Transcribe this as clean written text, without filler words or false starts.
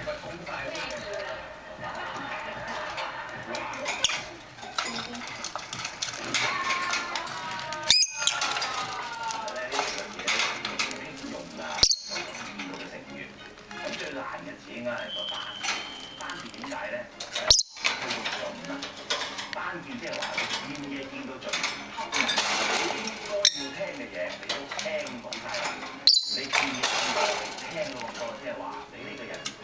最難嘅字應該係個單，單字點解咧？佢要盡啊！單字即係話你見嘢見到盡，你應該要聽嘅嘢你都聽講晒啦。你見嘢見到你聽到咁多，即係話你呢個人。